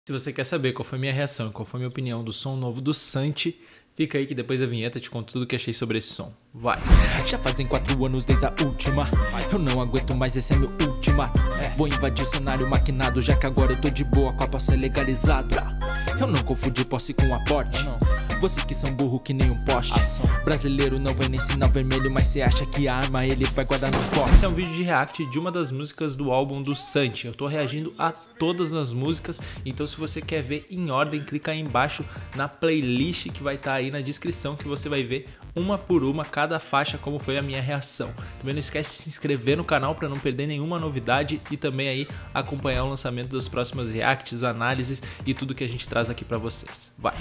Se você quer saber qual foi a minha reação e qual foi a minha opinião do som novo do Santi, fica aí que depois da vinheta eu te conto tudo o que achei sobre esse som. Vai! Já fazem 4 anos desde a última. Eu não aguento mais, esse é meu ultimato. Vou invadir o cenário maquinado, já que agora eu tô de boa com a posse legalizado. Eu não confundi posse com aporte. Vocês que são burro que nem um poste. Brasileiro não vai nem sinal vermelho, mas cê acha que a arma ele vai guardar no pote. Esse é um vídeo de react de uma das músicas do álbum do Santi. Eu tô reagindo a todas as músicas, então se você quer ver em ordem, clica aí embaixo na playlist que vai estar aí na descrição, que você vai ver uma por uma cada faixa como foi a minha reação. Também não esquece de se inscrever no canal para não perder nenhuma novidade e também aí acompanhar o lançamento das próximas reacts, análises e tudo que a gente traz aqui para vocês. Vai!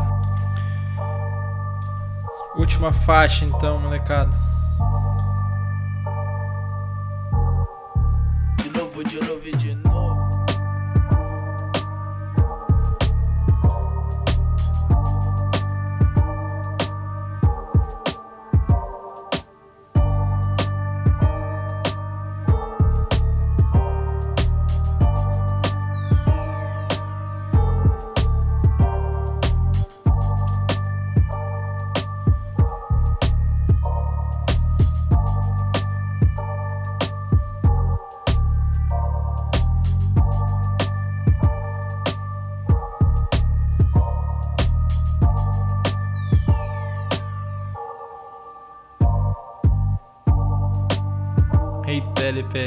Última faixa então, molecada. De novo, de novo e de novo. Eita, LP.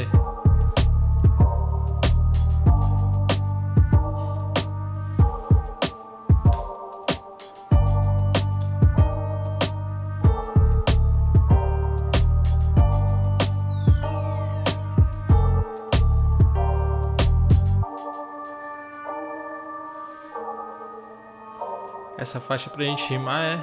Essa faixa pra gente rimar é...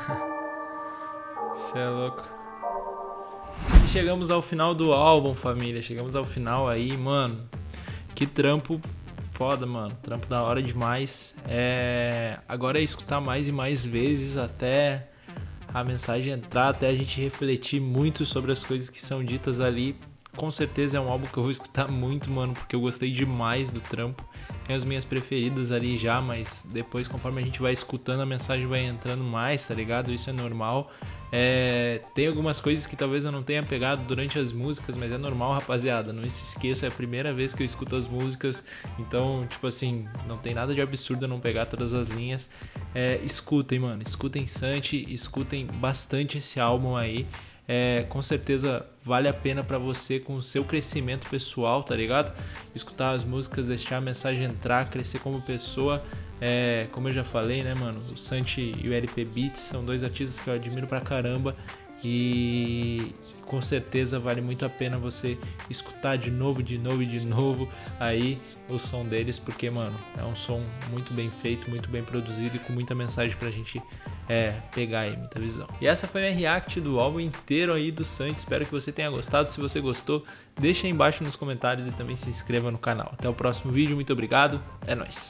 Cê é louco. E chegamos ao final do álbum, família. Chegamos ao final aí, mano. Que trampo foda, mano. Trampo da hora demais. Agora é escutar mais e mais vezes até a mensagem entrar, até a gente refletir muito sobre as coisas que são ditas ali. Com certeza é um álbum que eu vou escutar muito, mano, porque eu gostei demais do trampo. Tem as minhas preferidas ali já, mas depois, conforme a gente vai escutando, a mensagem vai entrando mais, tá ligado? Isso é normal. Tem algumas coisas que talvez eu não tenha pegado durante as músicas, mas é normal, rapaziada. Não se esqueça, é a primeira vez que eu escuto as músicas, então, tipo assim, não tem nada de absurdo eu não pegar todas as linhas. Escutem, mano, escutem Santi, escutem bastante esse álbum aí. Com certeza vale a pena pra você com o seu crescimento pessoal, tá ligado? Escutar as músicas, deixar a mensagem entrar, crescer como pessoa. Como eu já falei, né, mano? O Santi e o LP Beats são dois artistas que eu admiro pra caramba. E com certeza vale muito a pena você escutar de novo aí o som deles, porque, mano, é um som muito bem feito, muito bem produzido e com muita mensagem pra gente pegar aí, muita visão. E essa foi a react do álbum inteiro aí do Santi. Espero que você tenha gostado. Se você gostou, deixa aí embaixo nos comentários e também se inscreva no canal. Até o próximo vídeo, muito obrigado, é nóis!